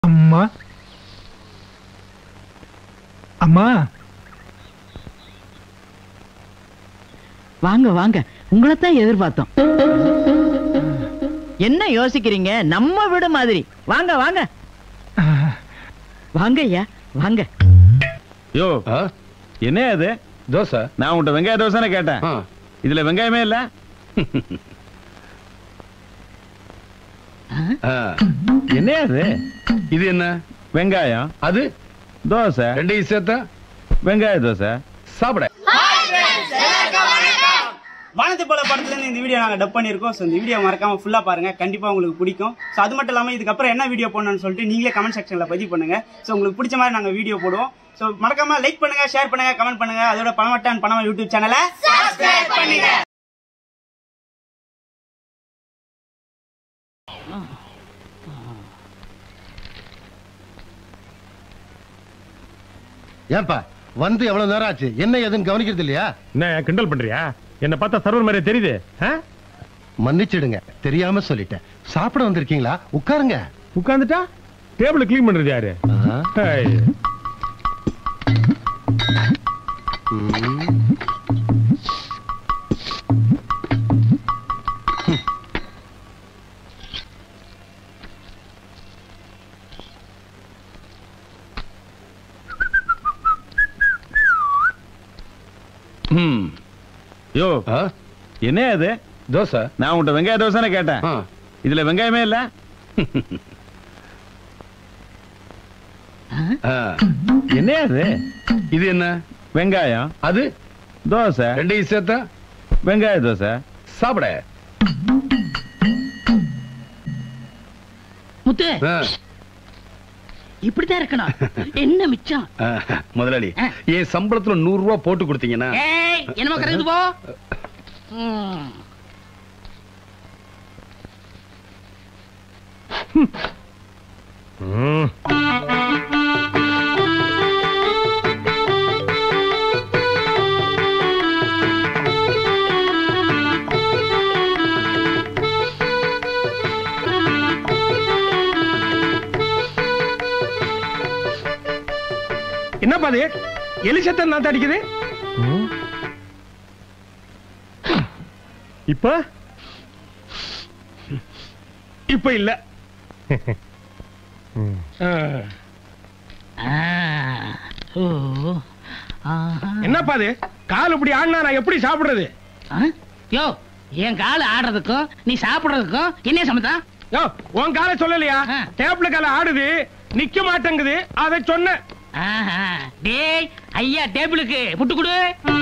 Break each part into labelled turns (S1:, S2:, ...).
S1: அம்மா அம்மா
S2: வாங்க வாங்க, உங்களைத்தான் எதிர்பார்த்தோம். என்ன யோசிக்கிறீங்க? நம்ம வீடு மாதிரி. வாங்க வாங்க வாங்க ஐயா வாங்க.
S3: யோ என்ன அது?
S4: தோசை.
S3: நான் உன்கிட்ட வெங்காய தோசை கேட்டேன். இதுல வெங்காயமே இல்ல. என்ன அது?
S4: இது என்ன?
S3: வெங்காயம்.
S4: அது
S3: தோசை.
S4: ரெண்டையும் சேர்த்தா
S3: வெங்காய தோசை.
S4: சாப்பிட.
S5: வானத்தை போல படத்துல இருந்து இந்த வீடியோ நாங்க டப் பண்ணிருக்கோம். சோ இந்த வீடியோ மறக்காம ஃபுல்லா பாருங்க, கண்டிப்பா உங்களுக்கு பிடிக்கும். சோ அது மட்டும் இல்லாம இதுக்கப்புறம் என்ன வீடியோ போடணும்னு சொல்லிட்டு நீங்களே கமெண்ட் செக்ஷன்ல பதிவு பண்ணுங்க. சோ உங்களுக்கு பிடிச்ச மாதிரி நாங்க வீடியோ போடுவோம். சோ மறக்காம லைக் பண்ணுங்க, ஷேர் பண்ணுங்க, கமெண்ட் பண்ணுங்க. அதோட பணமட்டான் பணமா யூடியூப் சேனலை சப்ஸ்கிரைப் பண்ணுங்க.
S6: ஏன்பா வந்து எவ்வளவு நேரம் ஆச்சு? என்ன எதுன்னு கவனிக்கிறது இல்லையா?
S3: என்ன கிண்டல் பண்றியா? என்ன பார்த்தா சர்வர் மாதிரி தெரியுது.
S6: மன்னிச்சிடுங்க, தெரியாம சொல்லிட்டேன். சாப்பிட வந்திருக்கீங்களா? உட்காருங்க.
S3: உட்கார்ந்துட்டா டேபிள் கிளீன் பண்றது யாரு? யோ என்ன அது?
S4: தோசை.
S3: நான் உன்கிட்ட வெங்காய தோசை கேட்டேன். இதுல வெங்காயமே இல்ல. என்ன அது?
S4: இது என்ன?
S3: வெங்காயம்.
S4: அது
S3: தோசை.
S4: ரெண்டையும் சேர்த்தா
S3: வெங்காய தோசை.
S4: சாப்பிட.
S2: முத்து இப்படிதான் இருக்கணும். என்ன மிச்சம்?
S4: முதலாளி என் சம்பளத்துல 100 ரூபாய் போட்டு கொடுத்தீங்கன்னா
S2: என்னமா கரைந்து போ.
S1: என்ன பாது எலிசத்தன் நான் அடிக்குது.
S3: இப்ப
S1: இப்ப இல்ல. என்ன பாது கால் இப்படி ஆடினா நான் எப்படி சாப்பிடுறது?
S2: யோ என் கால ஆடுறதுக்கும் நீ சாப்பிடுறதுக்கும் என்ன சம்மதம்?
S1: யோ உன் கால சொல்லலையா? டேபிள் கால ஆடுது, நிக்க மாட்டேங்குது, அதை சொன்ன.
S2: டேய் ஐயா டேபிளுக்கு புட்டு கொடு.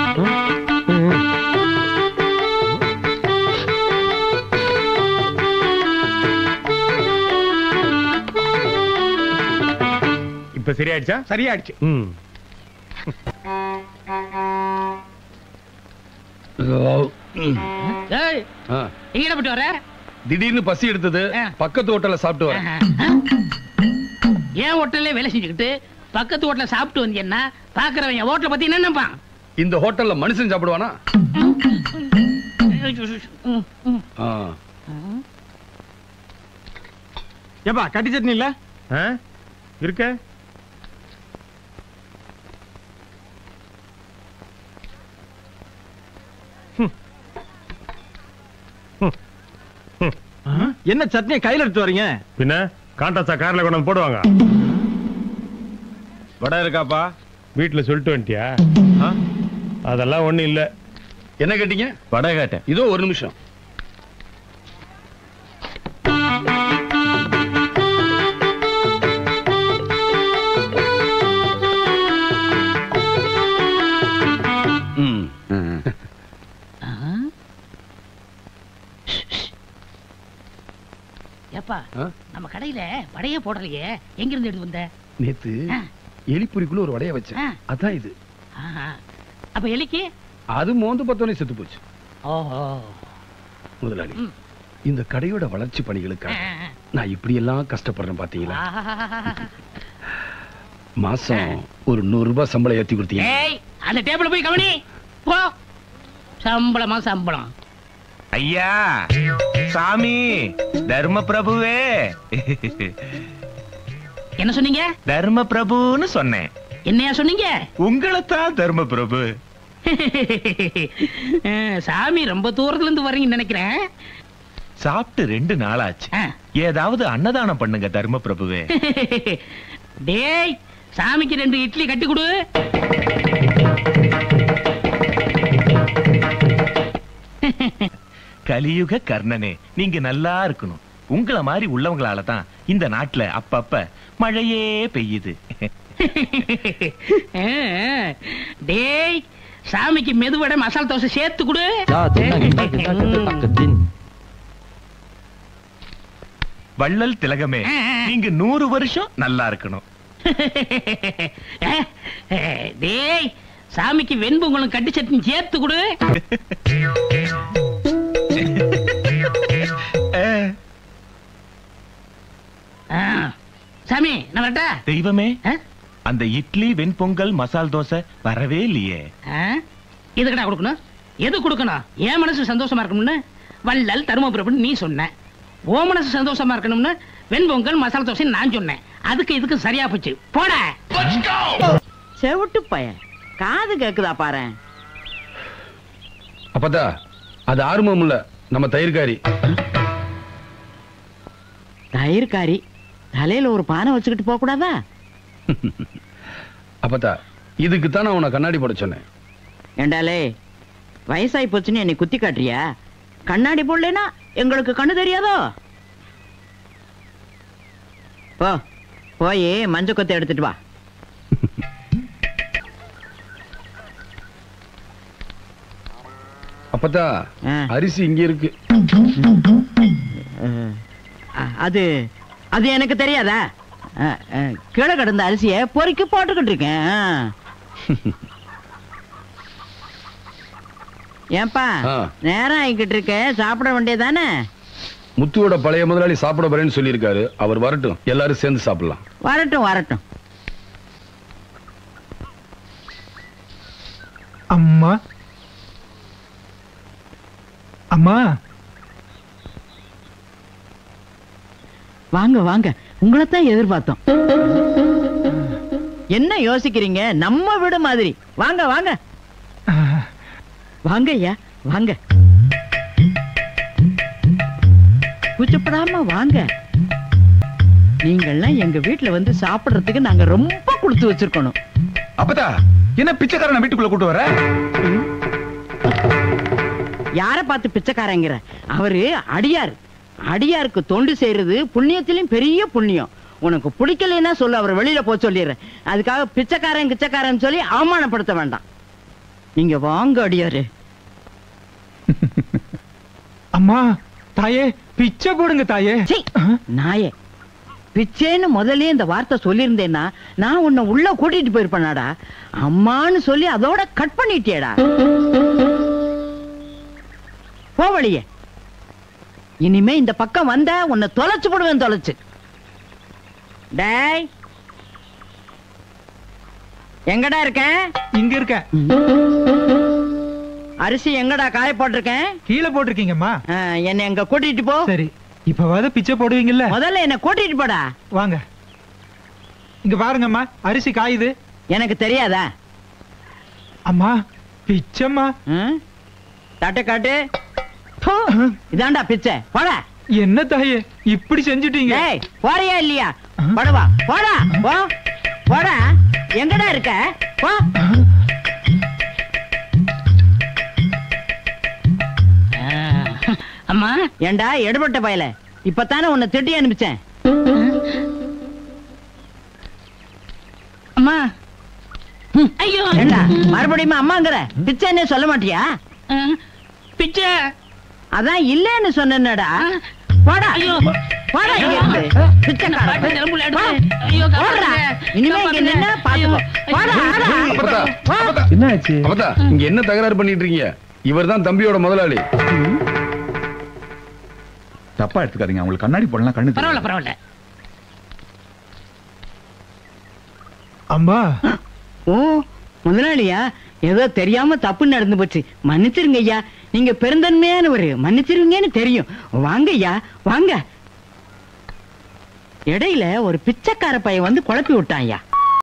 S3: இப்ப சரியாயிடுச்சா?
S1: சரியாயிடுச்சு.
S2: எங்கட போட்டு வர?
S4: திடீர்னு பசி எடுத்தது, பக்கத்து ஹோட்டல்ல சாப்பிட்டு வரேன்.
S2: ஏன் ஹோட்டல்ல வேலை செஞ்சுக்கிட்டு பக்கத்து ஹோட்டல்ல சாப்பிட்டு வந்தீங்கன்னா பாக்குறவன் ஹோட்டலை பத்தி என்ன நினைப்பான்?
S4: இந்த ஹோட்டல்ல மனுஷன் சாப்பிடுவானா?
S1: ஏப்பா கட்டி சட்னி இல்ல?
S3: இருக்க.
S1: என்ன சட்னியை கையில எடுத்து வரீங்க?
S3: பின்ன காண்டாச்சா கார்ல கொண்டு போடுவாங்க. வடை இருக்காப்பா? வீட்டுல சொல்லிட்டு வந்துட்டியா? அதெல்லாம் ஒண்ணு இல்ல.
S4: என்ன கேட்டீங்க?
S3: வடை கேட்டேன்.
S4: இதோ ஒரு நிமிஷம்.
S2: ஏப்பா நம்ம கடையில வடையே போடலையே, எங்க இருந்து எடுத்து வந்த?
S4: நேத்து எலிப்புரிக்குள்ள ஒரு வடைய வச்சேன், அதான் இது.
S2: அப்ப எலிக்கு
S4: அது மோந்து பத்தோனே செத்து போச்சு.
S2: ஓஹோ
S4: முதலாளி, இந்த கடையோட வளர்ச்சி பணிகளுக்காக நான் இப்படி எல்லாம் கஷ்டப்படுறேன் பாத்தீங்களா? மாசம் ஒரு 100 ரூபாய் சம்பளம் ஏத்தி கொடுத்தீங்க.
S2: அந்த டேபிள் போய் கவனி போ. சம்பளமா சம்பளம்?
S7: ஐயா சாமி, தர்ம பிரபுவே,
S2: என்ன சொன்னீங்க?
S7: தர்ம பிரபுன்னு சொன்னேன்.
S2: என்னையா சொன்னீங்க?
S7: உங்களைத்தான் தர்ம பிரபு.
S2: சாமி ரொம்ப தூரத்துல இருந்து வரீங்கன்னு நினைக்கிறேன்.
S7: சாப்பிட்டு 2 நாளாச்சு. ஏதாவது அன்னதானம் பண்ணுங்க தர்ம பிரபுவே.
S2: டேய், சாமிக்கு 2 இட்லி கட்டி கொடு.
S7: கலியுக கர்ணனே, நீங்க நல்லா இருக்கணும். உங்கள மாதிரி உள்ளவங்களால தான் இந்த நாட்டுல அப்பப்ப மழையே பெய்யுது.
S2: டேய், சாமிக்கு மெதுவடை மசாலா தோசை சேர்த்து கொடு.
S7: வள்ளல் திலகமே, நீங்க 100 வருஷம் நல்லா இருக்கணும்.
S2: டேய், சாமிக்கு வெண்பொங்கலும் கட்டி சட்னி சேர்த்து கொடு. சாமி, நான் வரட்டா?
S7: தெய்வமே, அந்த இட்லி வெண்பொங்கல் மசால் தோசை வரவே இல்லையே.
S2: எதுக்கடா கொடுக்கணும்? எது கொடுக்கணும்? என் மனசு சந்தோஷமா இருக்கணும்னு வள்ளல் தருமபுரம் நீ சொன்ன. ஓ மனசு சந்தோஷமா இருக்கணும்னு வெண்பொங்கல் மசாலா தோசை நான் சொன்னேன். அதுக்கு இதுக்கு சரியா போச்சு. போட
S8: செவிட்டு பையன், காது கேக்குதா பாரு.
S4: அப்பதா அது ஆர்வம் இல்ல, நம்ம தயிர்காரி.
S8: தயிர்காரி தலையில ஒரு பானை வச்சுக்கிட்டு போக கூடாதா?
S4: அப்பதா இதுக்கு தான் நான் உன்னை கண்ணாடி போட சொன்னேன்.
S8: ஏண்டாலே, வயசாயி போச்சுன்னு என்னை குத்தி காட்டுறியா? கண்ணாடி போடலனா எங்களுக்கு கண்ணு தெரியாதோ? போ, போய் மஞ்ச கொத்தை எடுத்துட்டு வா.
S4: அப்பதா அரிசி இங்க இருக்கு.
S8: அது அது எனக்கு தெரியாதா? கீழே கிடந்த அரிசிய பொறுக்கி போட்டுக்கிட்டு இருக்கேன். ஏன்பா நேரம் ஆகிக்கிட்டு இருக்க, சாப்பிட வேண்டியதானே?
S4: முத்துவோட பழைய முதலாளி சாப்பிட போறேன்னு சொல்லியிருக்காரு. அவர் வரட்டும், எல்லாரும் சேர்ந்து சாப்பிடலாம்.
S8: வரட்டும் வரட்டும்.
S9: அம்மா, அம்மா,
S8: வாங்க வாங்க, உங்களைத்தான் எதிர்பார்த்தோம். என்ன யோசிக்கிறீங்க? நம்ம வீடு மாதிரி. வாங்க வாங்க வாங்க ஐயா, வாங்க. கூச்சப்படாம வாங்க. நீங்கள்லாம் எங்க வீட்டுல வந்து சாப்பிடுறதுக்கு நாங்க ரொம்ப கொடுத்து வச்சிருக்கணும்.
S7: அப்பதா என்ன பிச்சைக்காரனை வீட்டுக்குள்ள கூட்டு வர?
S8: யார பார்த்து பிச்சைக்காரங்கிற? அவரு அடியார். அடியாருக்கு தொண்டு செய்யறது புண்ணியத்திலும் பெரிய புண்ணியம். உனக்கு பிடிக்கலைன்னா சொல்லு, அவர் வெளியில போக சொல்லிடுறேன். அதுக்காக பிச்சைக்காரன் கிச்சைக்காரன் சொல்லி அவமானப்படுத்த வேண்டாம். நீங்க வாங்க அடியாரு.
S9: அம்மா, தாயே பிச்சை போடுங்க தாயே.
S8: நாயே, பிச்சைன்னு முதல்ல இந்த வார்த்தை சொல்லியிருந்தேன்னா நான் உன்னை உள்ள கூட்டிட்டு போயிருப்பேனாடா. அம்மான்னு சொல்லி அதோட கட் பண்ணிட்டியடா. போவழியே, இனிமே இந்த பக்கம் வந்த உன்னை தொலைச்சு போடுவேன். தொலைச்சு. டேய், எங்கடா இருக்க?
S9: இங்க இருக்க.
S8: அரிசி எங்கடா காய போட்டிருக்கேன்?
S9: கீழே போட்டிருக்கீங்கம்மா.
S8: என்ன எங்க கூட்டிட்டு போ.
S9: சரி, இப்பவாத பிச்சை போடுவீங்கல்ல?
S8: முதல்ல என்ன கூட்டிட்டு போடா.
S9: வாங்க, இங்க பாருங்கம்மா, அரிசி காயுது.
S8: எனக்கு தெரியாதா?
S9: அம்மா, பிச்சைம்மா.
S8: தட்டை காட்டு. இதாண்டா பிச்சை. போட.
S9: என்ன தாயே இப்படி செஞ்சுட்டீங்க?
S8: போறியா இல்லையா? போடவா, போடா. போ, போடா. எங்கடா இருக்க? போ.
S2: அம்மா,
S8: ஏண்டா எடுபட்ட பயல, இப்பதானே உன்னை திட்டி அனுப்பிச்சேன்.
S2: அம்மா, ஐயோ,
S8: ஏண்டா மறுபடியும் அம்மாங்கிற? பிச்சைன்னே சொல்ல மாட்டியா?
S2: பிச்சை
S8: அதான் இல்லன்னு சொன்னேன்டா. போடா. ஐயோ, போடா. இனிமே இங்க நின்னா பாத்துக்கோ.
S4: என்ன ஆச்சு? அப்பதா இங்க என்ன தகராறு பண்ணிட்டு இருக்கீங்க? இவர்தான் தம்பியோட முதலாளி.
S10: தப்பா எடுத்துக்காதீங்க, உங்களுக்கு கண்ணாடி போடலாம். கண்ணு
S2: பரவாயில்ல பரவாயில்ல.
S9: அம்மா.
S8: ஓ, முதலாளியா? ஏதோ தெரியாம தப்பு நடந்து போச்சு, மன்னிச்சிருங்க ஐயா. நீங்க பெருந்தன்மையானவரு, மன்னிச்சிருங்கன்னு தெரியும். வாங்க ஐயா, வாங்க. இடையில ஒரு பிச்சைக்கார பையன் வந்து குழப்பி விட்டான்யா.